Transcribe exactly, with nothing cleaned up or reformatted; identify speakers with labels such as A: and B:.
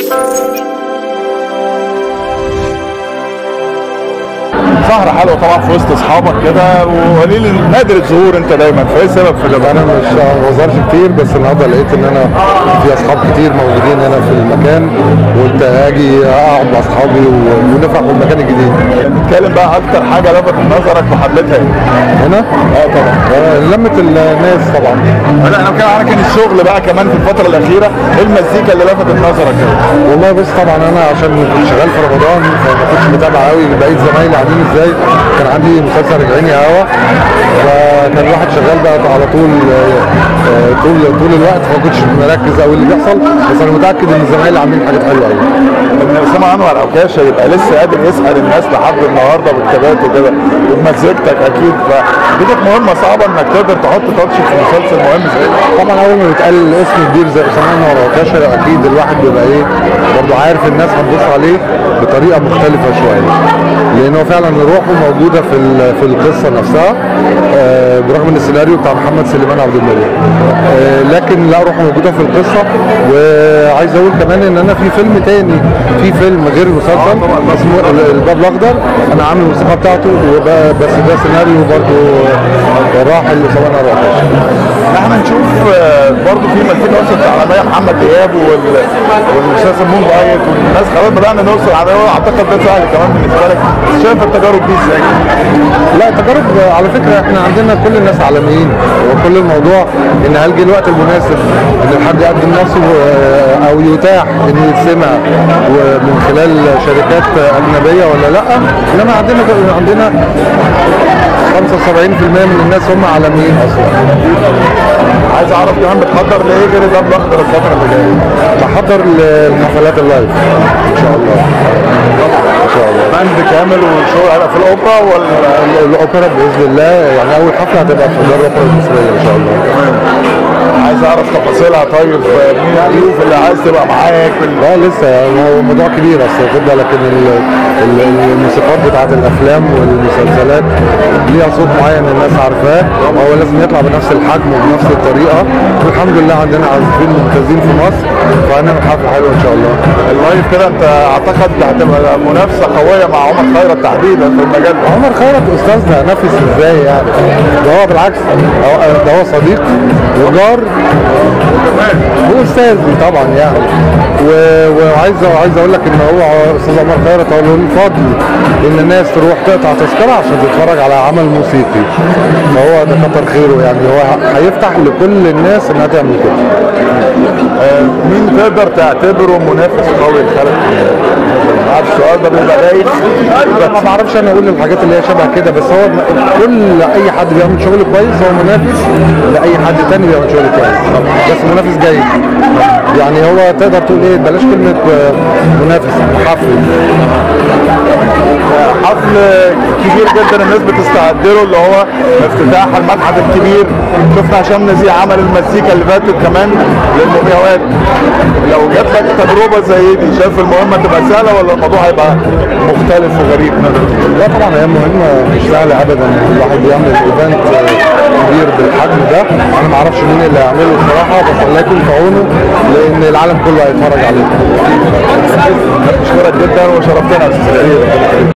A: سهرة حلوة طبعا في وسط اصحابك كده، وقليل نادر الظهور انت دايما، فايه السبب في كده؟
B: انا مش ما بظهرش كتير، بس النهارده لقيت ان انا في اصحاب كتير موجودين هنا في المكان، وقلت اجي اقعد مع اصحابي ونفرح بالمكان الجديد.
A: نتكلم بقى اكتر حاجة لفتت نظرك وحبيتها ايه؟
B: هنا؟
A: اه طبعا.
B: آه لمة الناس طبعا.
A: لا انا بتكلم على كان الشغل بقى كمان في الفترة الأخيرة، ايه المزيكا اللي لفتت نظرك كده؟
B: والله بص، طبعا انا عشان كنت شغال في رمضان فما كنتش متابع قوي بقيت زمايلي عاملين ازاي. كان عندي مسلسل رجعيني هوا، فكان الواحد شغال بقى على طول طول طول الوقت، فما كنتش مركز قوي اللي بيحصل، بس انا متاكد ان زمايلي عاملين حاجات حلوه قوي.
A: ان اسامه انور عكاشه يبقى لسه قادر يسال الناس لحد النهارده بالكتابات وكده وبمزيكتك اكيد، فدي كانت مهمه صعبه انك تقدر تحط تاتش في مسلسل مهم زي ده.
B: طبعا اول ما بيتقال اسم كبير زي اسامه انور عكاشه اكيد الواحد بيبقى ايه برضه عارف الناس هتبص عليه بطريقه مختلفه شويه، لانه فعلا روحه موجوده في في القصه نفسها، آه برغم ان السيناريو بتاع محمد سليمان عبد الملك، آه لكن لا روحه موجوده في القصه. وعايز اقول كمان ان انا في فيلم تاني، في فيلم غير المسلسل اسمه الباب الاخضر، انا عامل الموسيقى بتاعته، بس ده سيناريو برضه راحل اسامه انور عكاشه.
A: احنا نشوف برضه في مزيكا وصلت عالميه محمد دياب والمسلسل مون لايت والناس خلاص بدانا نوصل على، اعتقد ده سهل كمان بالنسبه لك، شايف التجارب دي ازاي؟
B: لا التجارب على فكره احنا عندنا كل الناس عالميين، وكل الموضوع ان هل جه الوقت المناسب ان الحد يقدم نفسه او يتاح ان يتسمع من خلال شركات اجنبيه ولا لا. انما عندنا عندنا خمسة وسبعين بالمية من الناس هم عالميين اصلا.
A: عايز اعرف كمان بتحضر لايه غير الباب الاخضر الفتره اللي جايه؟
B: بحضر للحفلات اللايف ان شاء الله. ان شاء الله
A: باند كامل وشغل هيبقى في الاوبرا ولا
B: الاوبرا باذن الله، يعني اول حفله هتبقى في دار الاوبرا المصريه ان شاء الله.
A: تمام. عايز اعرف تفاصيلها، طيب مين الضيوف اللي عايز تبقى معاك؟
B: لا لسه هو موضوع كبير اصل خد بالك ان الموسيقات بتاعت الافلام والمسلسلات ليها صوت معين الناس عارفاه، هو لازم يطلع بنفس الحجم وبنفس الطريقه، والحمد لله عندنا عازفين ممتازين في مصر، فهنعمل حفله حلوه ان شاء الله.
A: اللايف كده انت اعتقد هتبقى منافسه قويه مع عمر خيرت تحديدا في المجال ده.
B: عمر خيرت استاذنا، نفس ازاي يعني؟ ده هو بالعكس، ده هو صديق وجار هو استاذي طبعا يعني. وعايز عايز اقول لك ان هو استاذ عمر خيرت هو له الفضل ان الناس تروح تقطع تذكره عشان تتفرج على عمل موسيقي، فهو ده كتر خيره يعني، هو هيفتح لكل الناس انها تعمل كده.
A: آه مين تقدر تعتبره منافس قوي لخالد؟ عارف السؤال ده بيبقى باين،
B: ما بعرفش انا اقول الحاجات اللي هي شبه كده، بس هو كل اي حد بيعمل شغل كويس هو منافس لاي حد تاني بيعمل شغل كويس، بس منافس جيد يعني. هو تقدر تقول ايه، بلاش كلمه منافس، حفل
A: حفل كبير جدا الناس بتستعد له، اللي هو افتتاح المتحف الكبير. شفنا هشام نزيه عمل المزيكا اللي فاتت كمان للمومياوات. لو جات لك تجربه زي دي شايف المهمه تبقى سهله ولا الموضوع هيبقى مختلف وغريب؟
B: لا طبعا هي مهمه مش سهله ابدا، الواحد يعمل ايفنت كبير بالحجم ده. انا ما اعرفش مين اللي هيعمله الصراحه، بس الله يكون في عونه لان العالم كله هيتفرج عليه.
A: بشكرك جدا وشرفتنا يا استاذ.